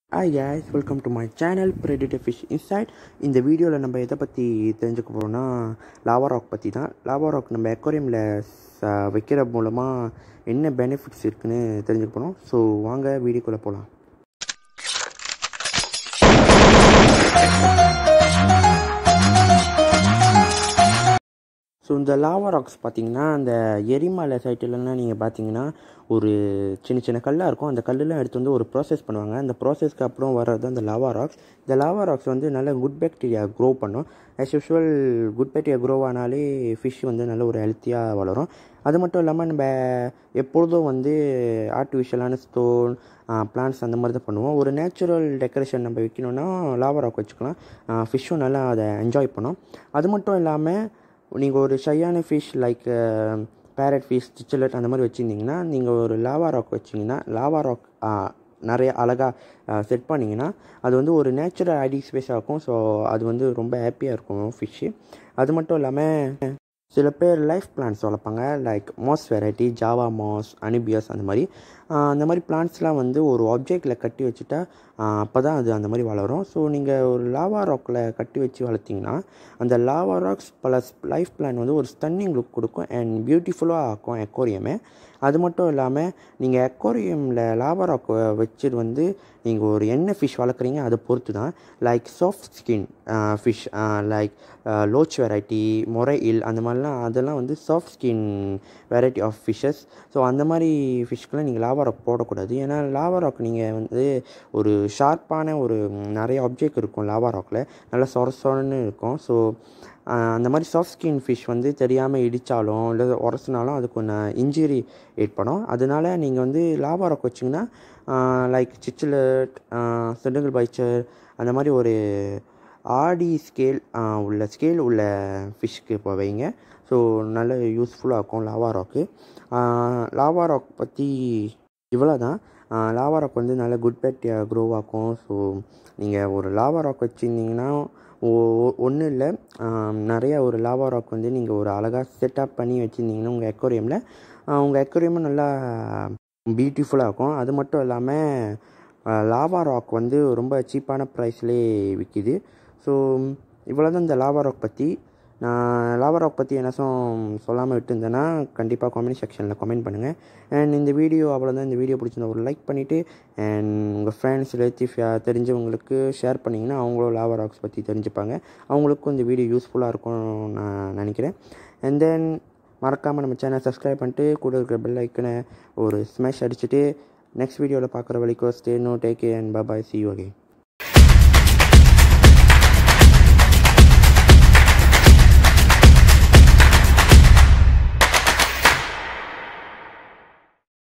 Hi guys, welcome to my channel Predator Fish Insight. இந்த வீடியோவில் நம்ம எதை பற்றி தெரிஞ்சுக்க போகிறோம்னா லாவா ராக் பற்றி தான். லாவா ராக் நம்ம அக்வாரியமில் வைக்கிற மூலமாக என்ன பெனிஃபிட்ஸ் இருக்குன்னு தெரிஞ்சுக்க போகிறோம். ஸோ வாங்க வீடியோக்குள்ளே போகலாம். ஸோ இந்த லாவா ராக்ஸ் பார்த்திங்கன்னா அந்த எரிமலை சைட்டிலலாம் நீங்கள் பார்த்தீங்கன்னா ஒரு சின்ன சின்ன கல்லாக இருக்கும். அந்த கல்லெலாம் எடுத்து வந்து ஒரு ப்ராசஸ் பண்ணுவாங்க. அந்த ப்ராசஸ்க்கு அப்புறம் வர்றது அந்த லாவா ராக்ஸ். இந்த லாவா ராக்ஸ் வந்து நல்ல குட் பாக்டீரியா க்ரோ பண்ணும். As usual good bacteria grow ஆனாலே ஃபிஷ் வந்து நல்ல ஒரு ஹெல்த்தியாக வளரும். அது மட்டும் இல்லாமல் நம்ம எப்பொழுதும் வந்து ஆர்டிஃபிஷியலான ஸ்டோன் பிளான்ட்ஸ் அந்த மாதிரி தான் பண்ணுவோம். ஒரு நேச்சுரல் டெக்கரேஷன் நம்ம வைக்கணுன்னா லாவா ராக் வச்சுக்கலாம். ஃபிஷ்ஷும் நல்லா அதை என்ஜாய் பண்ணும். அது மட்டும் இல்லாமல் நீங்கள் ஒரு ஷையான fish like parrot fish, cichlid அந்த மாதிரி வச்சுருந்தீங்கன்னா நீங்கள் ஒரு லாவா ராக் வச்சிங்கன்னா லாவா ராக் நிறைய அழகாக செட் பண்ணிங்கன்னா அது வந்து ஒரு நேச்சுரல் ஐடி ஸ்பேஸாக இருக்கும். ஸோ அது வந்து ரொம்ப ஹாப்பியாக இருக்கும் ஃபிஷ்ஷு. அது மட்டும் இல்லாமல் சில பேர் லைஃப் பிளான்ட்ஸ் வளர்ப்பாங்க like moss variety, Java moss, anubias அந்த மாதிரி பிளான்ட்ஸ்லாம் வந்து ஒரு ஆப்ஜெக்டில் கட்டி வச்சுட்டா அப்போ தான் அது அந்த மாதிரி வளரும். ஸோ நீங்கள் ஒரு லாவா ராக்கில் கட்டி வச்சு வளர்த்திங்கன்னா அந்த lava rocks plus life plan வந்து ஒரு ஸ்டன்னிங் லுக் கொடுக்கும் அண்ட் பியூட்டிஃபுல்லாக ஆக்கும் அக்வாரியமே. அது மட்டும் இல்லாமல் நீங்கள் அக்வாரியமில் லாவா ராக் வச்சுட்டு வந்து நீங்கள் ஒரு என்ன ஃபிஷ் வளர்க்குறீங்க அதை பொறுத்து தான். Like soft skin fish like loach variety, moray eel அந்த மாதிரிலாம் அதெல்லாம் வந்து soft skin variety of fishes. So அந்த மாதிரி ஃபிஷ்க்கெலாம் நீங்கள் லாவா ராக் போடக்கூடாது. ஏன்னா லாவா ராக் நீங்கள் வந்து ஒரு ஷார்ப்பான ஒரு நிறைய ஆப்ஜெக்ட் இருக்கும் லாவா ராக்கில், நல்லா சொரன்னு இருக்கும். ஸோ அந்த மாதிரி சாஃப்ட் ஸ்கின் ஃபிஷ் வந்து தெரியாமல் இடித்தாலும் இல்லை உரசினாலும் அதுக்கு ஒன்று இன்ஜுரி ஏற்படும். அதனால் நீங்கள் வந்து லாவா ராக் வச்சிங்கன்னா லைக் சிச்சிலட், செடுங்கல் பைச்சர் அந்த மாதிரி ஒரு ஆடி ஸ்கேல் உள்ள ஃபிஷ்க்கு இப்போ வைங்க. ஸோ நல்ல யூஸ்ஃபுல்லாக இருக்கும் லாவா ராக்கு. லாவா ராக் பற்றி இவ்வளோ தான். லாவா ராக் வந்து நல்ல குட் பாக்டீரியா க்ரோ ஆக்கும். ஸோ நீங்கள் ஒரு லாவா ராக் வச்சுருந்தீங்கன்னா ஒன்றும் இல்லை, நிறையா ஒரு லாவா ராக் வந்து நீங்கள் ஒரு அழகாக செட்டப் பண்ணி வச்சுருந்தீங்கன்னா உங்கள் அக்வாரியமும் நல்லா பியூட்டிஃபுல்லாக இருக்கும். அது மட்டும் இல்லாமல் லாவா ராக் வந்து ரொம்ப சீப்பான ப்ரைஸ்லேயே விற்கிது. ஸோ இவ்வளோ தான் இந்த லாவா ராக் பற்றி. நான் லாவா ராக் பற்றி என்னாச்சும் சொல்லாமல் விட்டுருந்தேன்னா கண்டிப்பாக கமெண்ட் செக்ஷனில் கமெண்ட் பண்ணுங்கள். அண்ட் இந்த வீடியோ அவ்வளோதான். இந்த வீடியோ பிடிச்சிருந்தா ஒரு லைக் பண்ணிவிட்டு அண்ட் உங்கள் ஃப்ரெண்ட்ஸ், ரிலேட்டிவ் தெரிஞ்சவங்களுக்கு ஷேர் பண்ணிங்கன்னா அவங்களும் லாவா ராக்ஸ் பற்றி தெரிஞ்சுப்பாங்க. அவங்களுக்கும் இந்த வீடியோ யூஸ்ஃபுல்லாக இருக்கும்னு நான் நினைக்கிறேன். அண்ட் தென் மறக்காமல் நம்ம சேனல் சப்ஸ்கிரைப் பண்ணிட்டு கூட இருக்கிற பெல் ஐக்கனை ஒரு ஸ்மாஷ் அடிச்சுட்டு நெக்ஸ்ட் வீடியோவில் பார்க்குற வரைக்கும் stay no take care and bye bye, see you again.